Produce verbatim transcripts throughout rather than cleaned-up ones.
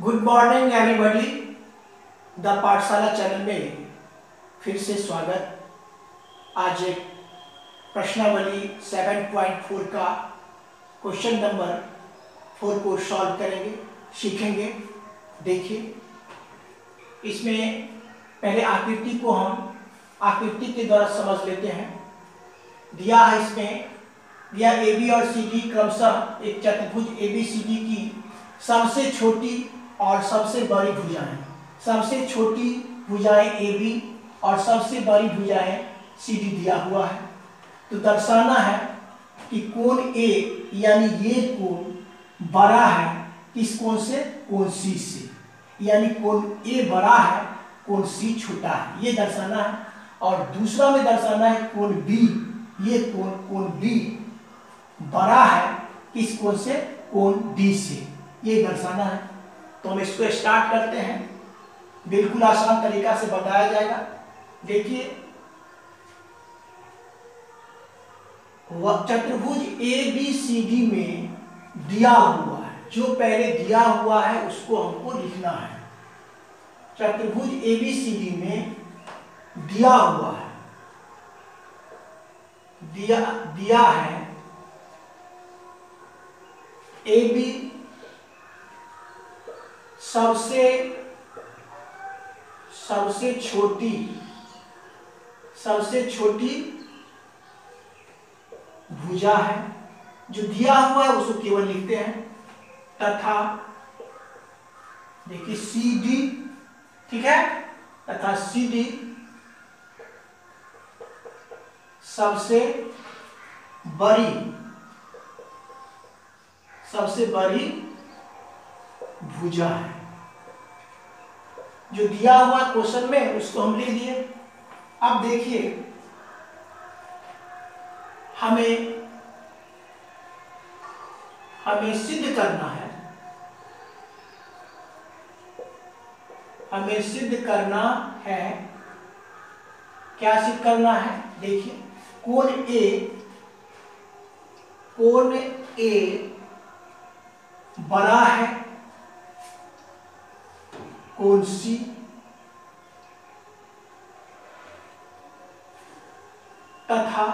Good morning everybody. The Pathshala channel में फिर से स्वागत। आज एक प्रश्नावली सात पॉइंट चार का क्वेश्चन नंबर फोर को सॉल्व करेंगे, सीखेंगे। देखिए, इसमें पहले आकृति को हम आकृति के द्वारा समझ लेते हैं। दिया है इसमें दिया ए बी और सी डी क्रमशः एक चतुर्भुज ए बी सी डी की सबसे छोटी और सबसे बड़ी भुजाएं, सबसे छोटी भुजाएं ए बी और सबसे बड़ी भुजाएं सी डी दिया हुआ है। तो दर्शाना है कि कोण ए यानी ये कोण बड़ा है किस कोण से, कोण सी से, यानी कोण ए बड़ा है कोण सी छोटा है, ये दर्शाना है। और दूसरा में दर्शाना है कोण बी, ये कोण कोण बी बड़ा है किस कोण से, कोण डी से, ये दर्शाना है। तो हम इसको स्टार्ट करते हैं। बिल्कुल आसान तरीका से बताया जाएगा। देखिए, चतुर्भुज ए बी सी डी में दिया हुआ है, जो पहले दिया हुआ है उसको हमको लिखना है। चतुर्भुज ए बी सी डी में दिया हुआ है, दिया दिया है ए बी सबसे सबसे छोटी सबसे छोटी भुजा है। जो दिया हुआ है उसको केवल लिखते हैं। तथा देखिए सी डी, ठीक है, तथा सी डी सबसे बड़ी सबसे बड़ी भुजा है। जो दिया हुआ क्वेश्चन में उसको हम लिख दिए। अब देखिए, हमें हमें सिद्ध करना है हमें सिद्ध करना है क्या सिद्ध करना है? देखिए, कोण ए कोण ए बड़ा है कोण सी, तथा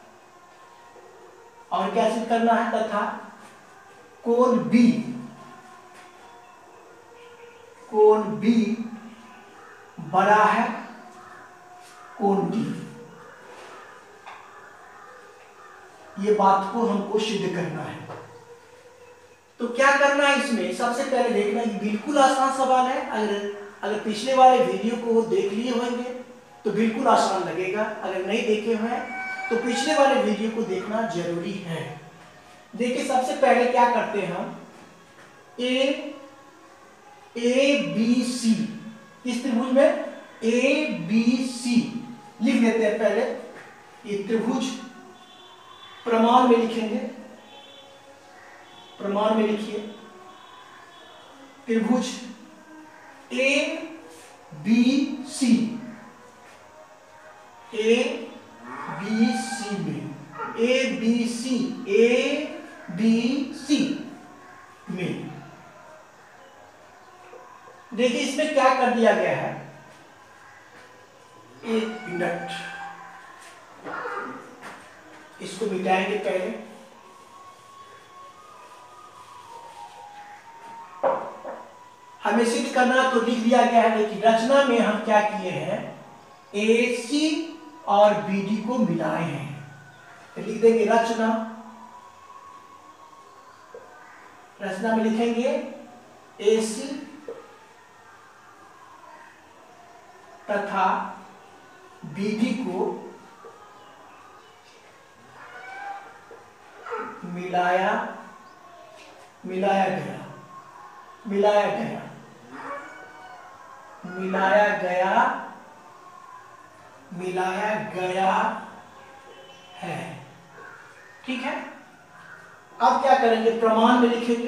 और क्या सिद्ध करना है? तथा कोण बी कोण बी बड़ा है कोण डी। ये बात को हमको सिद्ध करना है। तो क्या करना है इसमें? सबसे पहले देखना, ये बिल्कुल आसान सवाल है। अगर अगर पिछले वाले वीडियो को देख लिए होंगे तो बिल्कुल आसान लगेगा। अगर नहीं देखे हुए हैं तो पिछले वाले वीडियो को देखना जरूरी है। देखिए, सबसे पहले क्या करते हैं हम, ए ए बी सी, इस त्रिभुज में ए बी सी लिख देते हैं। पहले ये त्रिभुज प्रमाण में लिखेंगे। प्रमाण में लिखिए, त्रिभुज A B C A B C में A B C A B C में देखिए, इसमें क्या कर दिया गया है। एक मिनट, इसको मिटाएंगे पहले। हमें सिद्ध करना तो लिख दिया गया है, लेकिन रचना में हम क्या किए हैं, ए सी और बी डी को मिलाए हैं। तो लिख देंगे रचना रचना में लिखेंगे ए सी तथा बी डी को मिलाया मिलाया गया मिलाया गया मिलाया गया मिलाया गया है। ठीक है, अब क्या करेंगे, प्रमाण में लिखेंगे।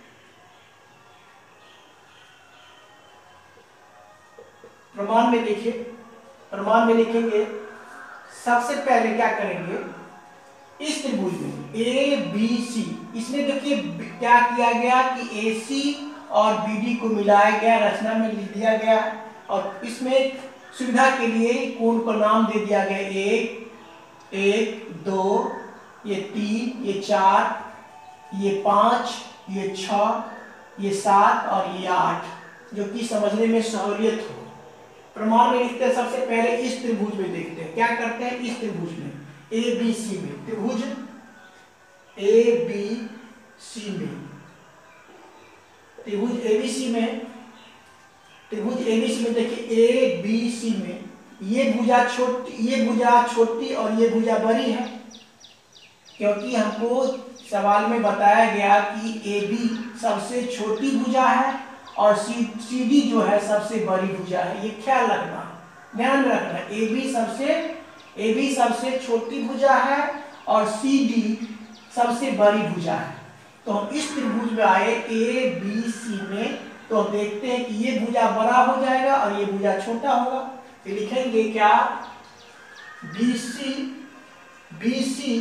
प्रमाण में लिखिए, प्रमाण में लिखेंगे। सबसे पहले क्या करेंगे, इस त्रिभुज में ए बी सी, इसमें देखिए क्या किया गया कि ए सी और बी डी को मिलाया गया, रचना में लिख दिया गया और इसमें सुविधा के लिए कोण को नाम दे दिया गया एक, एक, दो, ये तीन, ये चार, ये पाँच, ये छः, ये सात और ये आठ, जो कि समझने में सहूलियत हो। प्रमाण में लिखते हैं सबसे पहले इस त्रिभुज में देखते हैं, क्या करते हैं इस त्रिभुज में ए बी सी में, त्रिभुज ए बी सी में, त्रिभुज ए बी सी में, त्रिभुज ए बी सी में देखिए ए बी सी में ये भुजा छोटी, ये भुजा छोटी और ये भुजा बड़ी है, क्योंकि हमको सवाल में बताया गया कि ए बी सबसे छोटी भुजा है और सी सी डी जो है सबसे बड़ी भुजा है। ये ख्याल रखना, ध्यान रखना, ए बी सबसे ए बी सबसे छोटी भुजा है और सी डी सबसे बड़ी भुजा है। तो हम इस त्रिभुज में आए ए बी सी में, तो हम देखते हैं कि ये भुजा बड़ा हो जाएगा और ये भुजा छोटा होगा। तो लिखेंगे क्या, बी सी बी सी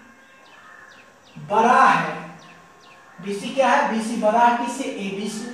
बड़ा है, बी सी क्या है, बी सी बड़ा है किससे, ए बी से,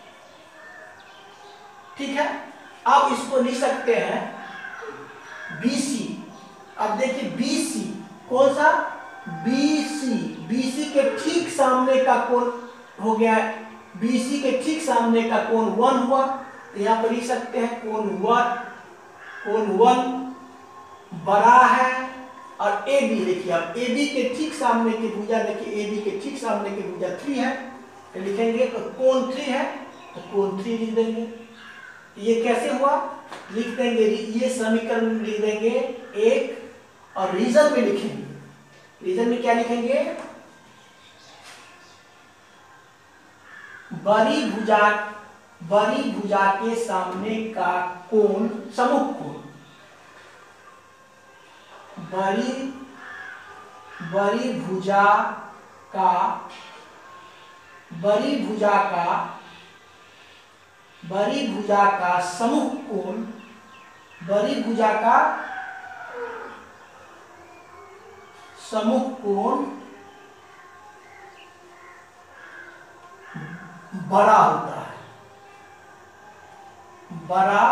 ठीक है। अब इसको लिख सकते हैं बी सी। अब देखिए बी सी कौन सा, बी सी, बी सी के ठीक सामने का कोण हो गया, बी सी के ठीक सामने का कोण वन हुआ, तो यहां पर लिख सकते हैं कोण वन, कोण वन बड़ा है और ए बी देखिए, अब ए बी के ठीक सामने की भुजा देखिए, ए बी के ठीक सामने की भुजा थ्री है, तो लिखेंगे तो कोण थ्री है, तो कोण थ्री लिख देंगे। ये कैसे हुआ, लिख देंगे, ये समीकरण लिख देंगे एक और रीजन में लिखेंगे, रीजन में क्या लिखेंगे, बड़ी भुजा, बड़ी भुजा के सामने का कोण सम्मुख कोण, बड़ी बड़ी भुजा का, बड़ी भुजा का, बड़ी भुजा का सम्मुख कोण, बड़ी भुजा का सम्मुख कोण बड़ा होता है, बड़ा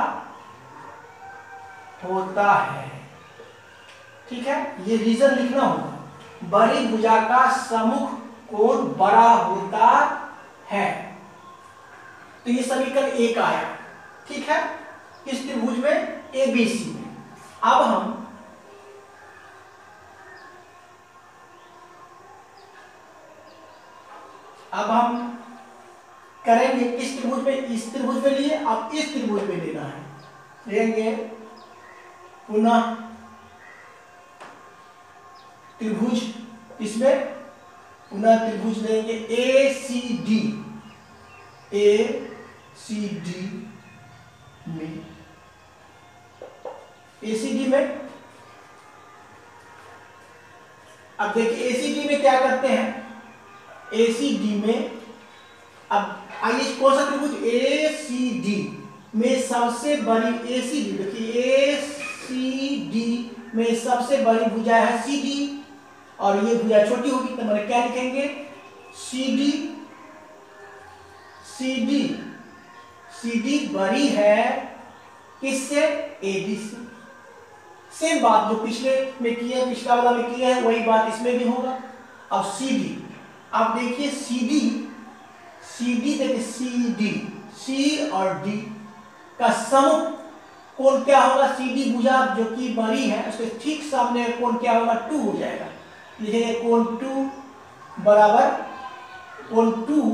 होता है, ठीक है। ये रीजन लिखना होगा, बड़ी भुजा का सम्मुख कोण बड़ा होता है। तो ये समीकरण एक आया, ठीक है, किस त्रिभुज में, ए बी सी में। अब हम अब हम करेंगे किस त्रिभुज में, इस त्रिभुज में लिए, अब इस त्रिभुज में लेना है, लेंगे पुनः त्रिभुज, इसमें पुनः त्रिभुज लेंगे ए सी डी, ए सी डी में, ए सी डी में, अब देखिए ए सी डी में क्या करते हैं, ए सी डी में, अब आइए कौन सा त्रिभुज, ए सी डी में सबसे बड़ी, ए सी डी देखिए, ए सी डी में सबसे बड़ी भुजा है सी डी और ये भुजा छोटी होगी, तो मैंने क्या लिखेंगे, C D, C D, C D बड़ी है किससे, ए बी से। सेम बात जो पिछले में की है, पिछला वाला में किया है, वही बात इसमें भी होगा। अब सी डी, अब देखिए सी डी, सी डी देखिए, सी डी, सी और डी का सम्मुख कोण क्या होगा, सी डी भुजा जो कि बड़ी है उसके ठीक सामने कोण क्या होगा, टू हो जाएगा, लिखेंगे कोण टू बराबर, कोण टू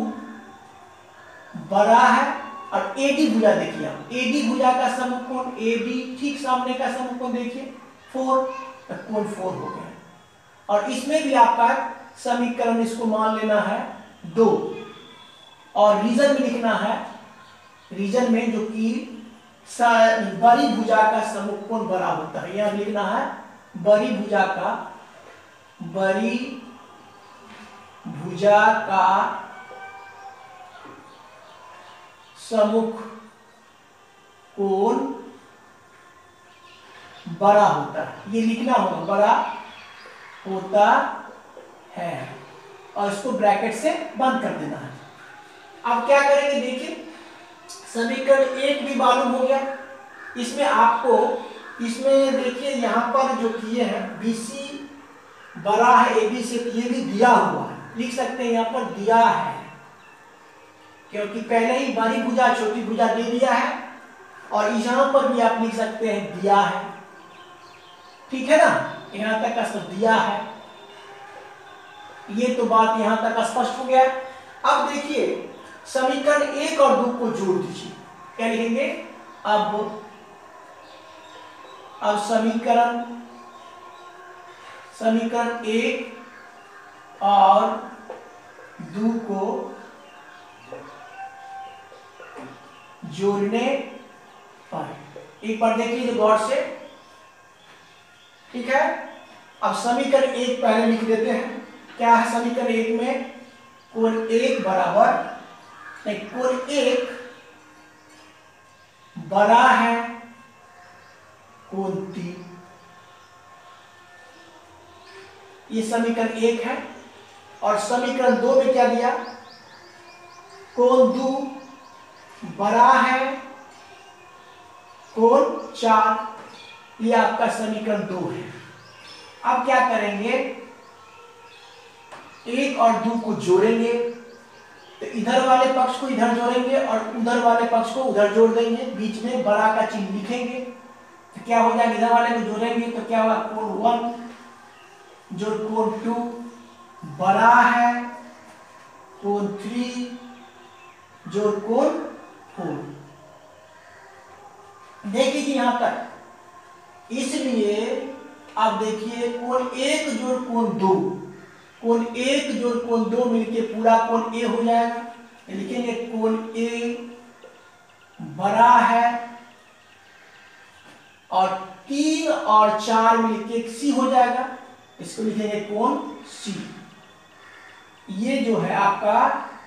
बड़ा है और एडी भुजा देखिए, आप एडी भुजा का सम्मुख कोण, एडी ठीक सामने का सम्मुख कोण देखिए फोर, तो कोण फोर हो गया। और इसमें भी आपका समीकरण इसको मान लेना है दो और रीजन में लिखना है, रीजन में जो कि बड़ी भुजा का सम्मुख कोण बड़ा होता है, यहां लिखना है बड़ी भुजा का, बड़ी भुजा का सम्मुख कोण बड़ा होता है, ये लिखना होगा, बड़ा होता है और इसको ब्रैकेट से बंद कर देना है। अब क्या करेंगे, देखिए समीकरण एक भी मालूम हो गया। इसमें आपको इसमें देखिए यहाँ पर जो किए हैं बी सी बड़ा है ए बी से, ये भी दिया हुआ है, लिख सकते हैं यहाँ पर दिया है, क्योंकि पहले ही बड़ी भुजा छोटी भुजा दे दिया है, और यहाँ पर भी आप लिख सकते हैं दिया है। ठीक है ना, यहाँ तक सब दिया है। ये तो बात यहाँ तक स्पष्ट हो गया। अब देखिए समीकरण एक और दो को जोड़ दीजिए। क्या लिखेंगे, अब अब समीकरण समीकरण एक और दो को जोड़ने पर एक बार देख लीजिए गौर से। ठीक है, अब समीकरण एक पहले लिख देते हैं। क्या है समीकरण एक में, कोण एक बराबर नहीं, कोण एक बड़ा है कोण तीन। ये समीकरण एक है। और समीकरण दो में क्या दिया, कोण दो बड़ा है कोण चार। ये आपका समीकरण दो है। अब क्या करेंगे, एक और दो को जोड़ेंगे, तो इधर वाले पक्ष को इधर जोड़ेंगे और उधर वाले पक्ष को उधर जोड़ देंगे, बीच में बड़ा का चिन्ह लिखेंगे। तो क्या हो जाएगा, इधर वाले को जोड़ेंगे तो क्या होगा, कोण वन जो कोण टू बड़ा है कोण थ्री जो कोण फोर। देख लीजिए यहां तक। इसलिए आप देखिए कोण एक जोड़ कोण दो, कोण एक जोड़ कोण दो मिलके पूरा कोण ए हो जाएगा। लिखेंगे कोण ए बड़ा है और तीन और चार मिलके सी हो जाएगा, इसको लिखेंगे कोण सी। ये जो है आपका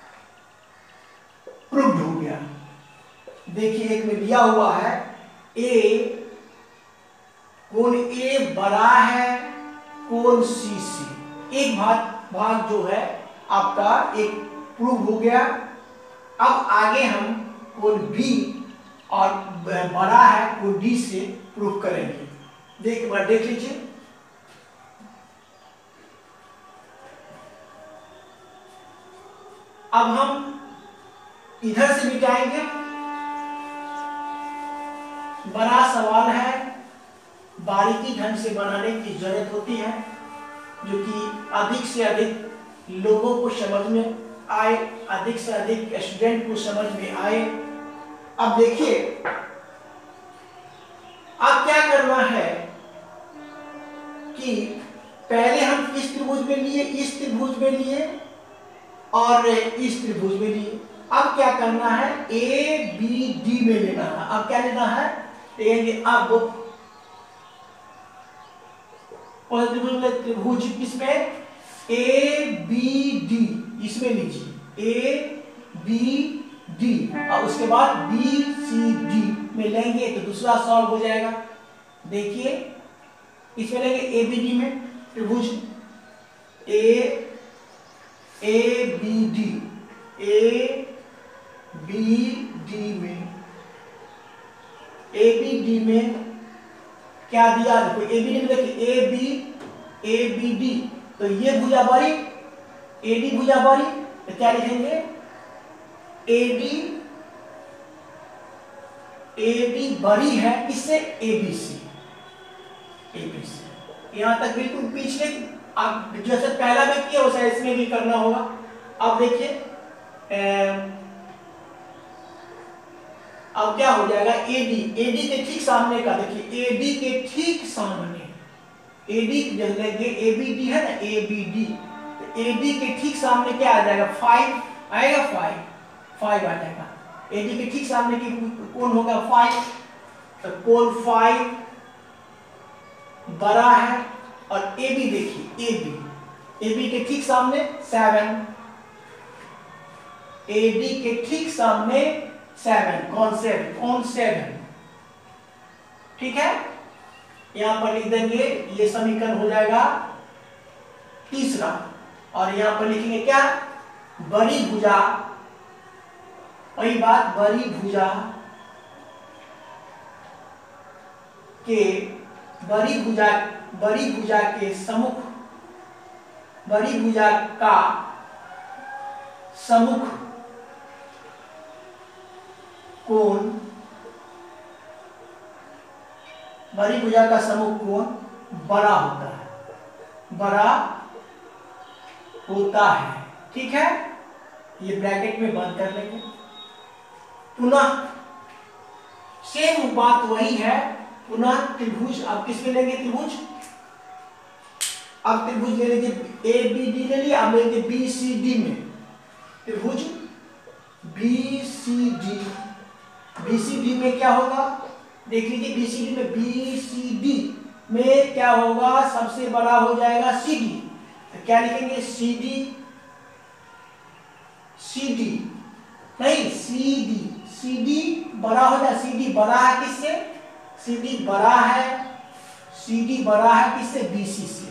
प्रूव्ड हो गया। देखिए एक में दिया हुआ है ए, कोण ए बड़ा है कोण सी से। एक भाग भाग जो है आपका एक प्रूव हो गया। अब आगे हम कोण बी और बड़ा है कोण डी से प्रूव करेंगे। देख बार देख लीजिए, अब हम इधर से मिटाएंगे। बड़ा सवाल है, बारीकी ढंग से बनाने की जरूरत होती है, जो कि अधिक से अधिक लोगों को समझ में आए, अधिक से अधिक स्टूडेंट को समझ में आए। अब देखिए अब क्या करना है कि पहले हम इस त्रिभुज में लिए, इस त्रिभुज में लिए और इस त्रिभुज में लिए। अब क्या करना है, ए बी डी में लेना है। अब क्या लेना है, अब त्रिभुज किसमें, ए बी डी इसमें लीजिए, ए बी डी और उसके बाद बी सी डी में लेंगे तो दूसरा सॉल्व हो जाएगा। देखिए इसमें लेंगे ए बी डी में त्रिभुज A A B D, A B D में ए बी डी में क्या दिया, देखो ए बी डी में देखिए A B A B D, तो ये भुजा बड़ी ए डी भुजा बड़ी, तो क्या लिखेंगे ए डी ए डी बड़ी है इससे A B C, A B C यहां तक बिल्कुल पिछले अब जैसे पहला में किया वैसा इसमें भी करना होगा। अब देखिए अब क्या हो जाएगा, एडी एडी के ठीक सामने का, देखिए एडी के ठीक सामने, एडी जैसे ए बी डी है ना, ए बी डी, तो एडी के ठीक सामने क्या आ जाएगा, फाइव आएगा, फाइव फाइव आ जाएगा। एडी के ठीक सामने की कोण होगा फाइव, तो कोण फाइव बड़ा है। और ए बी देखिए, ए बी ए बी के ठीक सामने सेवन, ए डी के ठीक सामने सेवन, कौन सेवन, कौन सेवन, ठीक है। यहां पर लिख देंगे, ये समीकरण हो जाएगा तीसरा। और यहां पर लिखेंगे क्या, बड़ी भुजा वही बात बड़ी भुजा के बड़ी भुजा बड़ी भुजा के सम्मुख बड़ी भुजा का सम्मुख कोण बड़ी भुजा का सम्मुख कोण बड़ा होता है बड़ा होता है। ठीक है, ये ब्रैकेट में बंद कर लेंगे। पुनः सेम बात वही है, पुनः त्रिभुज। अब किस में लेंगे त्रिभुज? अब त्रिभुज ले लीजिए, ए बी डी ले लिया, अब लेंगे बी सी डी में त्रिभुज B C D. B C D में क्या होगा देख लीजिए, बी सी डी में बी सी डी में क्या होगा, सबसे बड़ा हो जाएगा सी डी। तो क्या लिखेंगे सी डी सी डी नहीं सी डी सी डी बड़ा हो जाए। सी डी बड़ा है किससे? सी डी बड़ा है सी डी बड़ा है किससे? बी सी से।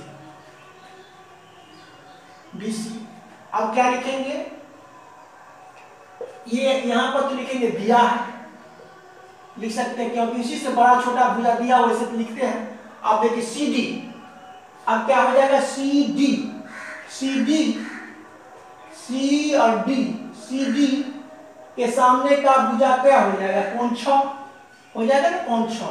बी सी अब क्या लिखेंगे, ये यहां पर तो लिखेंगे दिया है, लिख सकते हैं क्योंकि इसी से बड़ा छोटा भुजा दिया वैसे तो लिखते हैं। अब देखिए सी डी, अब क्या हो जाएगा सी डी सी डी सी और डी सी डी के सामने का भुजा क्या हो जाएगा? कोण छ हो जाएगा ना, कोण छ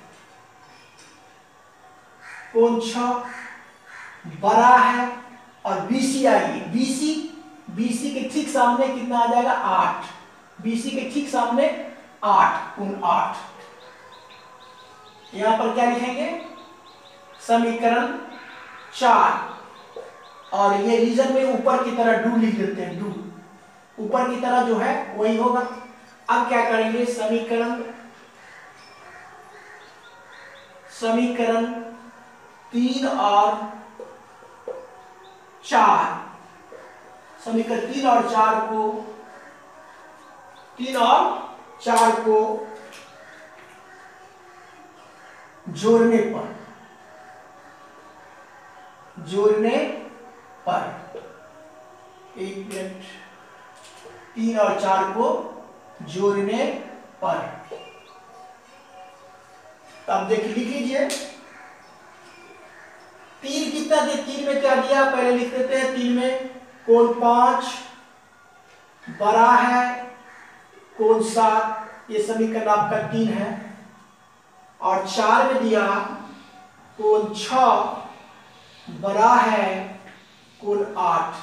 कोण छ बड़ा है। और बीसी आइए, बीसी बीसी के ठीक सामने कितना आ जाएगा? आठ। बीसी के ठीक सामने आठ, कोण आठ। यहां पर क्या लिखेंगे? समीकरण चार। और ये रीजन में ऊपर की तरह डू लिख देते हैं, डू ऊपर की तरह जो है वही होगा। अब क्या करेंगे, समीकरण समीकरण तीन और चार समीकरण तीन और चार को तीन और चार को जोड़ने पर जोड़ने पर एक मिनट तीन और चार को जोड़ने पर तब देखिए लिख लीजिए तीन कितना दे, तीन में क्या दिया पहले लिख देते हैं। तीन में कोण पांच बड़ा है कोण सात, ये समीकरण आपका तीन है। और चार में दिया कोण छ बड़ा है कोण आठ,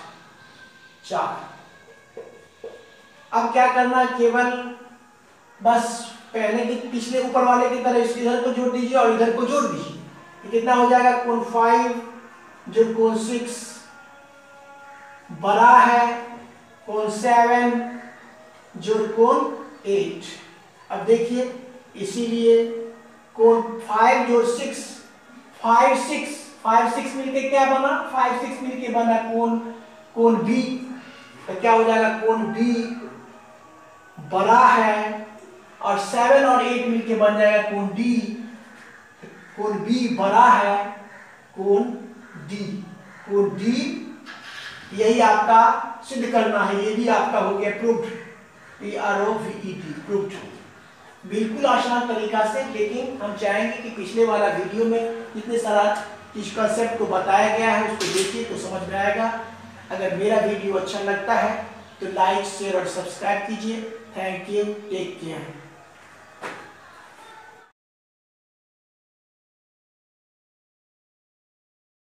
चार। अब क्या करना, केवल बस पहले की पिछले ऊपर वाले की तरह इधर को जोड़ दीजिए और इधर को जोड़ दीजिए। कितना हो जाएगा? कोण फाइव जो कोण सिक्स बड़ा है कोण सेवन जो कोण एट। अब देखिए इसीलिए कोण फाइव जोड़ six five six five six मिलके क्या बना? फाइव सिक्स मिलके बना कोण कोण बी। तो क्या हो जाएगा? कोण बी बड़ा है और सेवन और एट मिलके बन जाएगा कोण डी। कोण बी बड़ा है कोण डी कोण डी। यही आपका सिद्ध करना है, ये भी आपका हो गया proved, P R O V E D proved. बिल्कुल आसान तरीका से, लेकिन हम चाहेंगे कि पिछले वाला वीडियो में जितने सारा इस कंसेप्ट को बताया गया है उसको देखिए तो समझ में आएगा। अगर मेरा वीडियो अच्छा लगता है तो लाइक शेयर और सब्सक्राइब कीजिए। Thank you, take care.